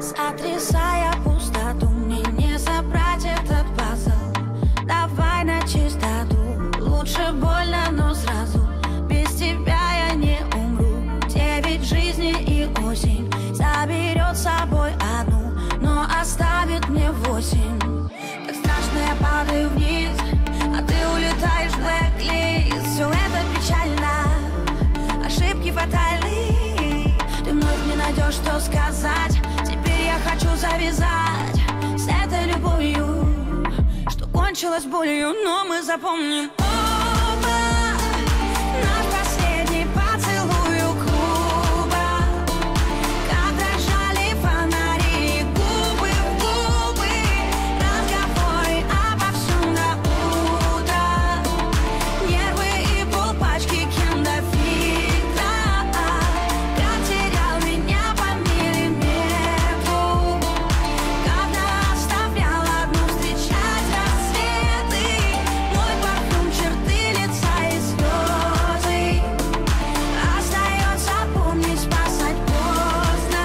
Сотрясая пустоту, мне не собрать этот пазл. Давай на чистоту, лучше больно, но сразу. Без тебя я не умру. 9 жизней и осень заберет с собой одну, но оставит мне 8. Так страшно, я падаю вниз, а ты улетаешь в блэк-лист. Все это печально, ошибки фатальны. Ты вновь не найдешь, что сказать. Теперь я хочу завязать с этой любовью, что кончилось болью, но мы запомним оба наш последний поцелуй у клуба, как дрожали фонари, губы в губы, разговоры обо всем до утра, нервы и полпачки кендофита. Как терял меня по миллиметру, когда оставлял одну встречать рассветы. Мой парфюм, черты лица и слезы. Остается помнить, спасать поздно.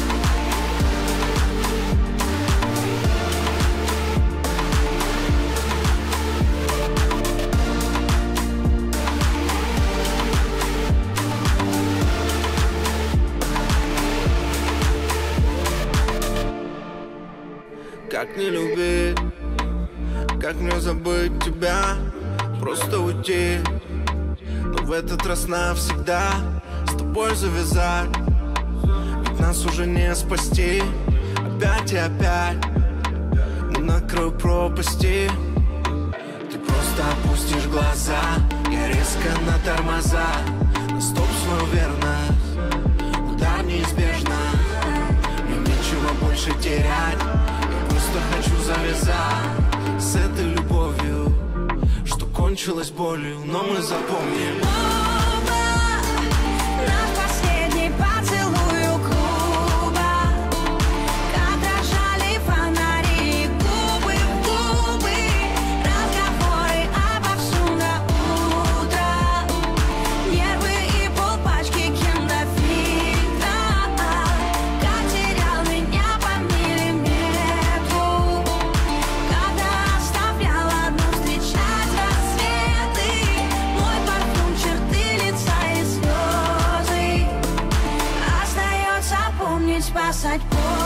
Как не любить, как мне забыть тебя, просто уйти, но в этот раз навсегда с тобой завязать, ведь нас уже не спасти. Опять и опять мы на краю пропасти. Ты просто опустишь глаза, я резко на тормоза, на стоп свою верность, удар неизбежно. Мне нечего больше терять, просто хочу завязать с этой любовью, что кончилось болью, но мы запомним Оба наш последний поцелуй у клуба, как дрожали фонари, губы в губы, разговоры обо всем до утра, нервы и полпачки кендофита. Как терял меня по миллиметру, когда оставлял одну встречать рассветы. Мой парфюм, черты лица и слезы. Остается помнить, спасать боль.